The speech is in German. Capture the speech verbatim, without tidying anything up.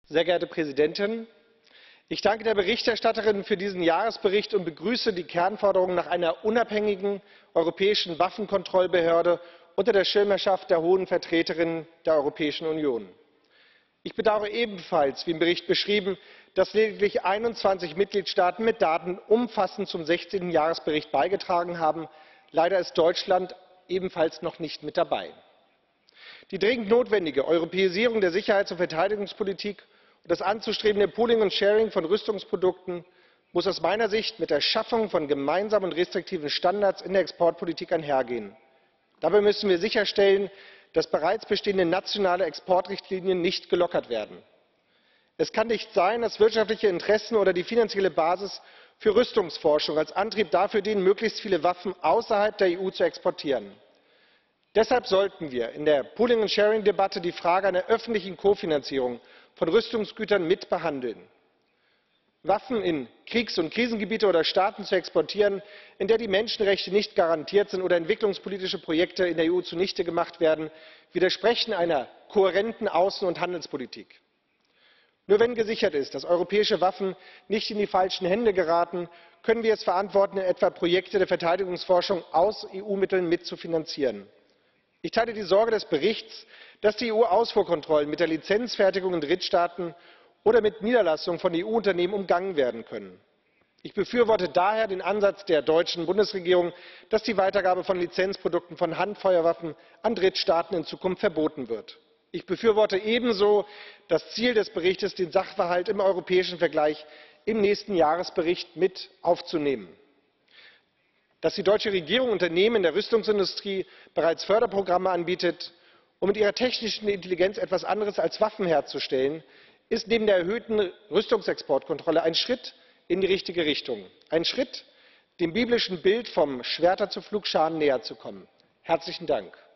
Sehr geehrte Präsidentin, ich danke der Berichterstatterin für diesen Jahresbericht und begrüße die Kernforderung nach einer unabhängigen europäischen Waffenkontrollbehörde unter der Schirmherrschaft der Hohen Vertreterin der Europäischen Union. Ich bedauere ebenfalls, wie im Bericht beschrieben, dass lediglich einundzwanzig Mitgliedstaaten mit Daten umfassend zum sechzehnten Jahresbericht beigetragen haben. Leider ist Deutschland ebenfalls noch nicht mit dabei. Die dringend notwendige Europäisierung der Sicherheits- und Verteidigungspolitik und das anzustrebende Pooling und Sharing von Rüstungsprodukten muss aus meiner Sicht mit der Schaffung von gemeinsamen und restriktiven Standards in der Exportpolitik einhergehen. Dabei müssen wir sicherstellen, dass bereits bestehende nationale Exportrichtlinien nicht gelockert werden. Es kann nicht sein, dass wirtschaftliche Interessen oder die finanzielle Basis für Rüstungsforschung als Antrieb dafür dienen, möglichst viele Waffen außerhalb der E U zu exportieren. Deshalb sollten wir in der Pooling and Sharing Debatte die Frage einer öffentlichen Kofinanzierung von Rüstungsgütern mit behandeln. Waffen in Kriegs- und Krisengebiete oder Staaten zu exportieren, in der die Menschenrechte nicht garantiert sind oder entwicklungspolitische Projekte in der E U zunichte gemacht werden, widersprechen einer kohärenten Außen- und Handelspolitik. Nur wenn gesichert ist, dass europäische Waffen nicht in die falschen Hände geraten, können wir es verantworten, etwa Projekte der Verteidigungsforschung aus E U-Mitteln mitzufinanzieren. Ich teile die Sorge des Berichts, dass die E U-Ausfuhrkontrollen mit der Lizenzfertigung in Drittstaaten oder mit Niederlassungen von E U-Unternehmen umgangen werden können. Ich befürworte daher den Ansatz der deutschen Bundesregierung, dass die Weitergabe von Lizenzprodukten von Handfeuerwaffen an Drittstaaten in Zukunft verboten wird. Ich befürworte ebenso das Ziel des Berichts, den Sachverhalt im europäischen Vergleich im nächsten Jahresbericht mit aufzunehmen. Dass die deutsche Regierung Unternehmen in der Rüstungsindustrie bereits Förderprogramme anbietet, um mit ihrer technischen Intelligenz etwas anderes als Waffen herzustellen, ist neben der erhöhten Rüstungsexportkontrolle ein Schritt in die richtige Richtung. Ein Schritt, dem biblischen Bild vom Schwerter zu Pflugscharen näher zu kommen. Herzlichen Dank.